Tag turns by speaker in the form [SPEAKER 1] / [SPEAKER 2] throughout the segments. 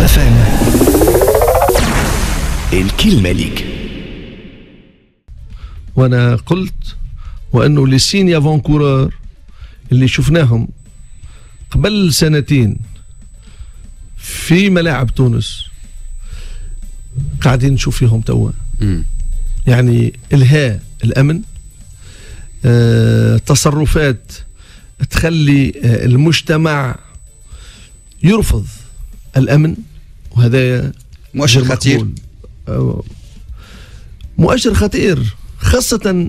[SPEAKER 1] كاب FM الكلمة ليك.
[SPEAKER 2] وانا قلت وانه لي سينيا فانكورور اللي شفناهم قبل سنتين في ملاعب تونس قاعدين نشوف فيهم توا. يعني الهاء الامن، تصرفات تخلي المجتمع يرفض الامن، وهذا
[SPEAKER 3] مؤشر خطير.
[SPEAKER 2] مؤشر خطير، خاصة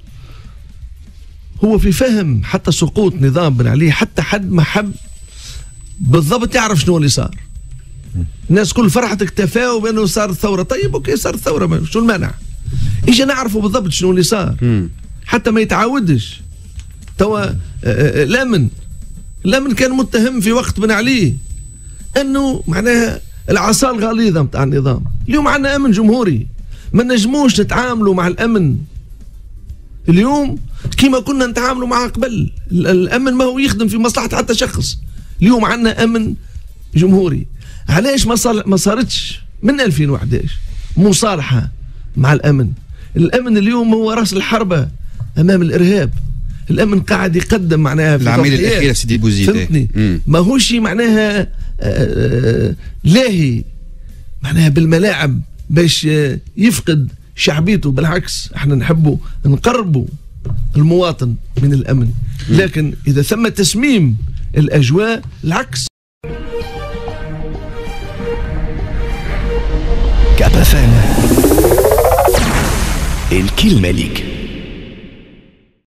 [SPEAKER 2] هو في فهم حتى سقوط نظام بن علي. حتى حد ما حب بالضبط يعرف شنو اللي صار. الناس كل فرحت اكتفاوا بانه صار الثوره. طيب اوكي صار الثوره، شو المانع؟ اجا نعرفوا بالضبط شنو اللي صار حتى ما يتعاودش. توا الامن كان متهم في وقت بن علي انه معناها العصا الغليظه نتاع النظام. اليوم عندنا امن جمهوري، ما نجموش نتعاملوا مع الامن اليوم كما كنا نتعاملوا معه قبل. الامن ما هو يخدم في مصلحه حتى شخص. اليوم عندنا امن جمهوري. علاش ما صارتش من 2011 مصالحه مع الامن؟ الامن اليوم هو راس الحربه امام الارهاب. الامن قاعد يقدم معناها في
[SPEAKER 3] العميل الاخير سيدي بوزيد،
[SPEAKER 2] فهمتني؟ ما هوش معناها لاهي معناها بالملاعب باش يفقد شعبيته. بالعكس احنا نحبوا نقربوا المواطن من الامن، لكن اذا ثم تسميم الاجواء العكس.
[SPEAKER 1] كاب FM الكلمة ليك.